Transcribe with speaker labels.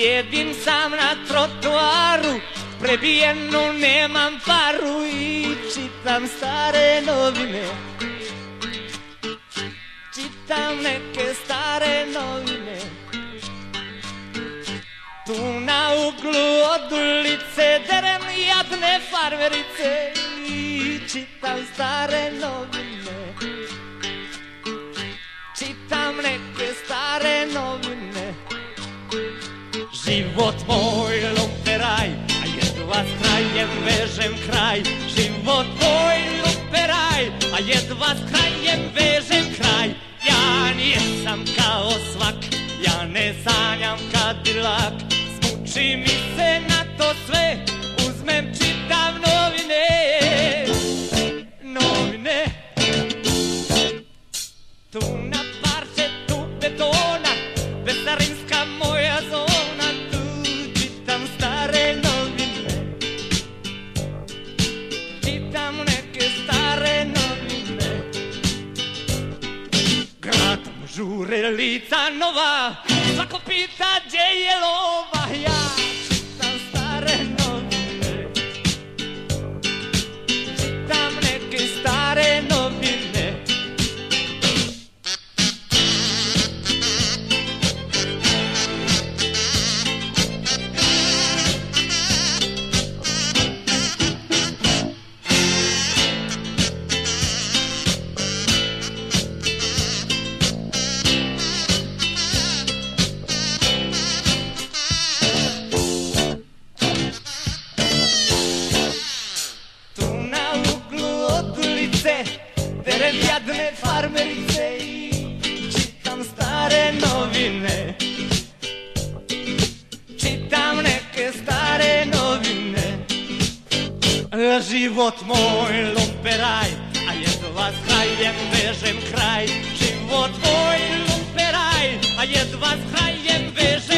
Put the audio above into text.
Speaker 1: Sjedim sam na trotoaru, prebijenu nemam paru i čitam stare novine. Čitam neke stare novine. Tu na uglu od ulice derem jadne farmerice i čitam stare novine. Čitam neke stare novine. Život moj lumperaj, a jedva s krajem vežem kraj. Život moj lumperaj, a jedva s krajem vežem kraj. Ja nisam kao svak, ja ne sanjam Kadilak. Smuči mi se na to sve, uzmem čitam novine. Novine. Tu na parčetu betona, vesarinska moja zona. Tu čitam stare novine. Čitam neke stare novine. Gradom žure lica nova, svako pita gdje je lova. Ja čitam stare novine. Čitam neke stare novine. Derem jadne farmerice i čitam stare novine. Čitam neke stare novine. Život moj lumperaj, a jedva s krajem vežem kraj. Život moj lumperaj, a jedva s krajem vežem